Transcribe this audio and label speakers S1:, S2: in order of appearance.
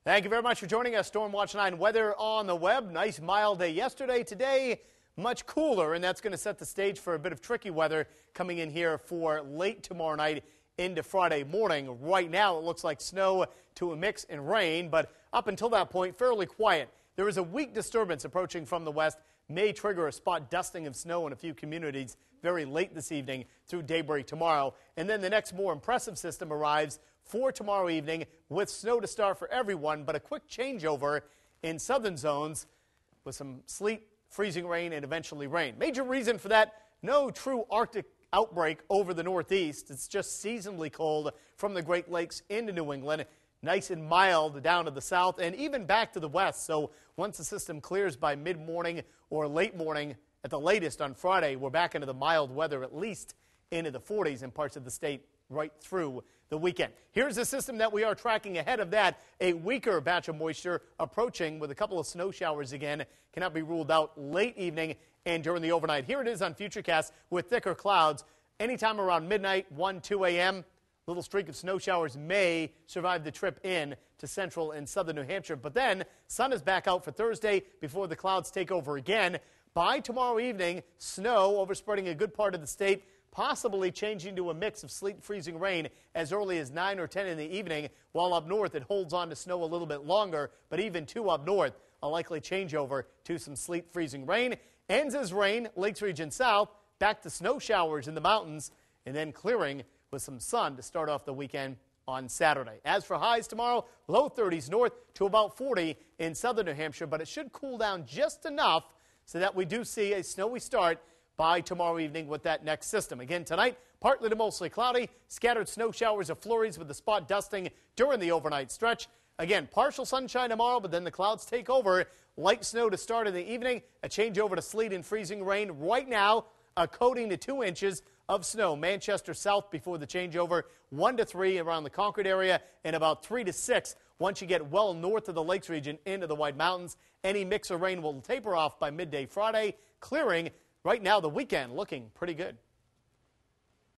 S1: Thank you very much for joining us. Storm Watch 9 weather on the web. Nice mild day yesterday. Today, much cooler, and that's going to set the stage for a bit of tricky weather coming in here for late tomorrow night into Friday morning. Right now, it looks like snow to a mix and rain, but up until that point, fairly quiet. There is a weak disturbance approaching from the west, may trigger a spot dusting of snow in a few communities very late this evening through daybreak tomorrow. And then the next more impressive system arrives for tomorrow evening with snow to start for everyone, but a quick changeover in southern zones with some sleet, freezing rain, and eventually rain. Major reason for that, no true Arctic outbreak over the Northeast. It's just seasonably cold from the Great Lakes into New England. Nice and mild down to the south and even back to the west. So once the system clears by mid-morning or late morning at the latest on Friday, we're back into the mild weather, at least into the 40s in parts of the state right through the weekend. Here's the system that we are tracking ahead of that. A weaker batch of moisture approaching with a couple of snow showers again. Cannot be ruled out late evening and during the overnight. Here it is on Futurecast with thicker clouds. Anytime around midnight, 1, 2 a.m., little streak of snow showers may survive the trip in to central and southern New Hampshire. But then sun is back out for Thursday before the clouds take over again. By tomorrow evening, snow overspreading a good part of the state, possibly changing to a mix of sleet and freezing rain as early as 9 or 10 in the evening, while up north it holds on to snow a little bit longer, but even to up north, a likely changeover to some sleet freezing rain. Ends as rain, Lakes region south, back to snow showers in the mountains, and then clearing with some sun to start off the weekend on Saturday. As for highs tomorrow, low 30s north to about 40 in southern New Hampshire, but it should cool down just enough so that we do see a snowy start by tomorrow evening with that next system. Again tonight, partly to mostly cloudy, scattered snow showers or flurries with the spot dusting during the overnight stretch. Again, partial sunshine tomorrow, but then the clouds take over. Light snow to start in the evening, a change over to sleet and freezing rain. Right now, a coating to 2 inches of snow. Manchester south before the changeover, 1 to 3 around the Concord area, and about 3 to 6 once you get well north of the Lakes region into the White Mountains. Any mix of rain will taper off by midday Friday, clearing. Right now, the weekend looking pretty good.